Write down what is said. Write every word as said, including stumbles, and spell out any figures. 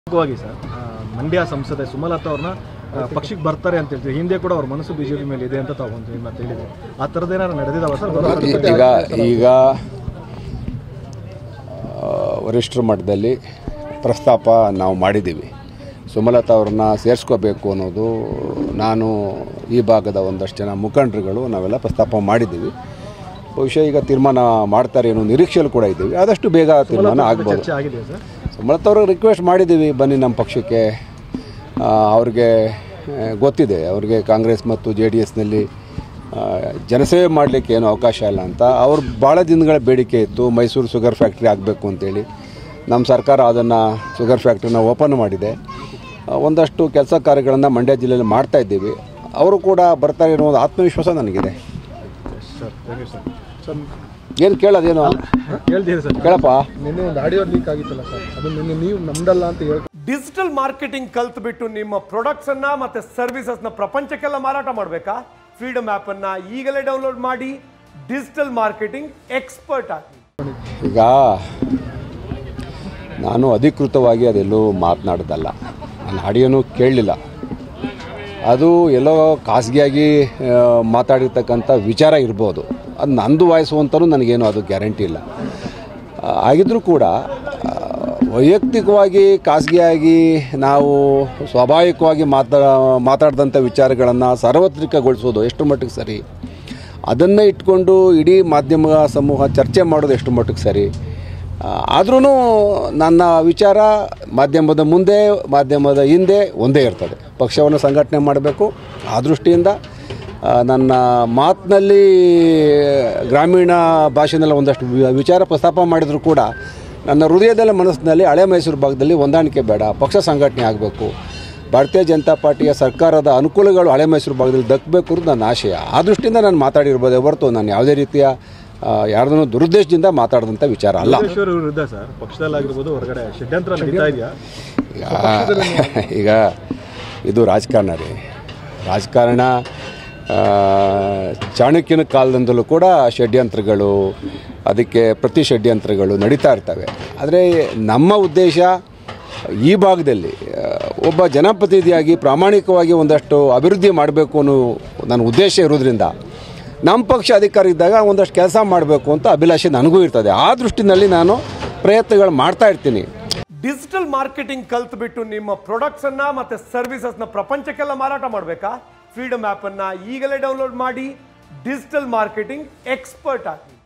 Sir Mandya ಸಂಸದೆ ಸುಮಲತಾ ಅವ್ರನ್ನ ಪಕ್ಷಕ್ಕೆ ಬರ್ತಾರೆ ಅಂತ ಹೇಳ್ತೀವಿ. ಹಿಂದೆ ಕೂಡ ಅವ್ರ ಮನಸ್ಸು ಬಿಜೆಪಿ ಮೇಲೆ ಇದೆ ಅಂತ ತಗೊಂಡ್ವಿ ಮತ್ತೆ ಹೇಳಿದ್ರು. ಆ ಥರದ್ದು ಏನಾದ್ರು ನಡೆದಿದ್ದಾವ ಸರ್? ಈಗ ಈಗ ವರಿಷ್ಠರ ಮಟ್ಟದಲ್ಲಿ ಪ್ರಸ್ತಾಪ ನಾವು ಮಾಡಿದ್ದೀವಿ. ಸುಮಲತಾ ಅವ್ರನ್ನ ಸೇರಿಸ್ಕೋಬೇಕು ಅನ್ನೋದು ನಾನು ಈ ಭಾಗದ ಒಂದಷ್ಟು ಜನ ಮುಖಂಡರುಗಳು ನಾವೆಲ್ಲ ಪ್ರಸ್ತಾಪ ಮಾಡಿದ್ದೀವಿ. ಬಹುಶಃ ಈಗ ತೀರ್ಮಾನ ಮಾಡ್ತಾರೆ ಅನ್ನೋ ನಿರೀಕ್ಷೆಯಲ್ಲಿ ಕೂಡ ಇದ್ದೀವಿ. ಆದಷ್ಟು ಬೇಗ ತೀರ್ಮಾನ ಆಗ್ಬೋದು. ಸುಮಲತಾ ಅವ್ರಿಗೆ ರಿಕ್ವೆಸ್ಟ್ ಮಾಡಿದ್ದೀವಿ, ಬನ್ನಿ ನಮ್ಮ ಪಕ್ಷಕ್ಕೆ. ಅವ್ರಿಗೆ ಗೊತ್ತಿದೆ, ಅವ್ರಿಗೆ ಕಾಂಗ್ರೆಸ್ ಮತ್ತು ಜೆ ಡಿ ಎಸ್ನಲ್ಲಿ ಜನಸೇವೆ ಮಾಡಲಿಕ್ಕೆ ಏನೂ ಅವಕಾಶ ಇಲ್ಲ ಅಂತ. ಅವ್ರು ಭಾಳ ದಿನಗಳ ಬೇಡಿಕೆ ಇತ್ತು, ಮೈಸೂರು ಶುಗರ್ ಫ್ಯಾಕ್ಟ್ರಿ ಆಗಬೇಕು ಅಂತೇಳಿ. ನಮ್ಮ ಸರ್ಕಾರ ಅದನ್ನು ಶುಗರ್ ಫ್ಯಾಕ್ಟ್ರಿನ ಓಪನ್ ಮಾಡಿದೆ. ಒಂದಷ್ಟು ಕೆಲಸ ಕಾರ್ಯಗಳನ್ನು ಮಂಡ್ಯ ಜಿಲ್ಲೆಯಲ್ಲಿ ಮಾಡ್ತಾಯಿದ್ದೀವಿ. ಅವರು ಕೂಡ ಬರ್ತಾರೆ ಅನ್ನೋ ಒಂದು ಆತ್ಮವಿಶ್ವಾಸ ನನಗಿದೆ. ಏನು ಕೇಳೋದೇನು ಹೇಳ್ತೀರಿ ಸರ್? ಕೇಳಪ್ಪ, ನಿನ್ನೆ ಒಂದು ಆಡಿಯೋ ಲೀಕ್ ಆಗಿತ್ತಲ್ಲ ಸರ್, ಅದು ನಿನ್ನೆ ನೀವು ನಮ್ದಲ್ಲ ಅಂತ ಹೇಳಿ ಡಿಜಿಟಲ್ ಮಾರ್ಕೆಟಿಂಗ್ ಕಲ್ತ್ಬಿಟ್ಟು ನಿಮ್ಮ ಪ್ರಾಡಕ್ಟ್ಸ್ ಅನ್ನ ಮತ್ತೆ ಸರ್ವಿಸಸ್ ನ ಪ್ರಪಂಚಕ್ಕೆಲ್ಲ ಮಾರಾಟ ಮಾಡಬೇಕಾ? ಫ್ರೀಡಮ್ ಆಪ್ ಅನ್ನ ಈಗಲೇ ಡೌನ್ಲೋಡ್ ಮಾಡಿ ಡಿಜಿಟಲ್ ಮಾರ್ಕೆಟಿಂಗ್ ಎಕ್ಸ್ಪರ್ಟ್ ಆಗಿ. ಈಗ ನಾನು ಅಧಿಕೃತವಾಗಿ ಅದೆಲ್ಲೂ ಮಾತನಾಡೋದಲ್ಲ, ನಾನು ಆಡಿಯೋನು ಕೇಳಲಿಲ್ಲ. ಅದು ಎಲ್ಲೋ ಖಾಸಗಿಯಾಗಿ ಮಾತಾಡಿರ್ತಕ್ಕಂಥ ವಿಚಾರ ಇರ್ಬೋದು. ಅದು ನಂದು ವಾಯ್ಸು ಅಂತಲೂ ನನಗೇನು ಅದು ಗ್ಯಾರಂಟಿ ಇಲ್ಲ. ಆಗಿದ್ದರೂ ಕೂಡ ವೈಯಕ್ತಿಕವಾಗಿ ಖಾಸಗಿಯಾಗಿ ನಾವು ಸ್ವಾಭಾವಿಕವಾಗಿ ಮಾತಾ ಮಾತಾಡಿದಂಥ ವಿಚಾರಗಳನ್ನು ಸಾರ್ವತ್ರಿಕಗೊಳಿಸೋದು ಎಷ್ಟು ಮಟ್ಟಿಗೆ ಸರಿ, ಅದನ್ನೇ ಇಟ್ಕೊಂಡು ಇಡೀ ಮಾಧ್ಯಮ ಸಮೂಹ ಚರ್ಚೆ ಮಾಡೋದು ಎಷ್ಟು ಮಟ್ಟಿಗೆ ಸರಿ. ಆದ್ರೂ ನನ್ನ ವಿಚಾರ ಮಾಧ್ಯಮದ ಮುಂದೆ ಮಾಧ್ಯಮದ ಹಿಂದೆ ಒಂದೇ ಇರ್ತದೆ. ಪಕ್ಷವನ್ನು ಸಂಘಟನೆ ಮಾಡಬೇಕು. ಆ ದೃಷ್ಟಿಯಿಂದ ನನ್ನ ಮಾತಿನಲ್ಲಿ ಗ್ರಾಮೀಣ ಭಾಷೆನಲ್ಲಿ ಒಂದಷ್ಟು ವಿಚಾರ ಪ್ರಸ್ತಾಪ ಮಾಡಿದರೂ ಕೂಡ ನನ್ನ ಹೃದಯದಲ್ಲಿ ಮನಸ್ಸಿನಲ್ಲಿ ಹಳೆ ಮೈಸೂರು ಭಾಗದಲ್ಲಿ ಹೊಂದಾಣಿಕೆ ಬೇಡ, ಪಕ್ಷ ಸಂಘಟನೆ ಆಗಬೇಕು, ಭಾರತೀಯ ಜನತಾ ಪಾರ್ಟಿಯ ಸರ್ಕಾರದ ಅನುಕೂಲಗಳು ಹಳೆ ಮೈಸೂರು ಭಾಗದಲ್ಲಿ ದಕ್ಕಬೇಕು ಅನ್ನೋದು ನನ್ನ ಆಶಯ. ಆ ದೃಷ್ಟಿಯಿಂದ ನಾನು ಮಾತಾಡಿರ್ಬೋದೇ ಹೊರತು ನಾನು ಯಾವುದೇ ರೀತಿಯ ಯಾರ್ದೂ ದುರುದ್ದೇಶದಿಂದ ಮಾತಾಡಿದಂಥ ವಿಚಾರ ಅಲ್ಲ. ವಿರುದ್ಧ ಸರ್ ಪಕ್ಷದಲ್ಲಾಗಿರ್ಬೋದು ಹೊರಗಡೆ ಷಡ್ಯಂತ್ರ ನಡೀತಾ ಇದೆಯಾ? ಈಗ ಇದು ರಾಜಕಾರಣ ರೀ. ರಾಜಕಾರಣ ಚಾಣಕ್ಯನ ಕಾಲದಿಂದಲೂ ಕೂಡ ಷಡ್ಯಂತ್ರಗಳು, ಅದಕ್ಕೆ ಪ್ರತಿ ಷಡ್ಯಂತ್ರಗಳು ನಡೀತಾ ಇರ್ತವೆ. ಆದರೆ ನಮ್ಮ ಉದ್ದೇಶ ಈ ಭಾಗದಲ್ಲಿ ಒಬ್ಬ ಜನಪ್ರತಿನಿಧಿಯಾಗಿ ಪ್ರಾಮಾಣಿಕವಾಗಿ ಒಂದಷ್ಟು ಅಭಿವೃದ್ಧಿ ಮಾಡಬೇಕು ಅನ್ನೋ ನನ್ನ ಉದ್ದೇಶ ಇರೋದ್ರಿಂದ ನಮ್ಮ ಪಕ್ಷ ಅಧಿಕಾರ ಇದ್ದಾಗ ಒಂದಷ್ಟು ಕೆಲಸ ಮಾಡಬೇಕು ಅಂತ ಅಭಿಲಾಷೆ ನನಗೂ ಇರ್ತದೆ. ಆ ದೃಷ್ಟಿನಲ್ಲಿ ನಾನು ಪ್ರಯತ್ನಗಳು ಮಾಡ್ತಾ ಇರ್ತೀನಿ. ಡಿಜಿಟಲ್ ಮಾರ್ಕೆಟಿಂಗ್ ಕಲ್ತ್ಬಿಟ್ಟು ನಿಮ್ಮ ಪ್ರಾಡಕ್ಟ್ಸ್ ಅನ್ನ ಮತ್ತೆ ಸರ್ವಿಸಸ್ ನ ಪ್ರಪಂಚಕ್ಕೆಲ್ಲ ಮಾರಾಟ ಮಾಡಬೇಕಾ? ಫ್ರೀಡಮ್ ಆಪ್ ಅನ್ನ ಈಗಲೇ ಡೌನ್ಲೋಡ್ ಮಾಡಿ ಡಿಜಿಟಲ್ ಮಾರ್ಕೆಟಿಂಗ್ ಎಕ್ಸ್ಪರ್ಟ್ ಆಗಿ.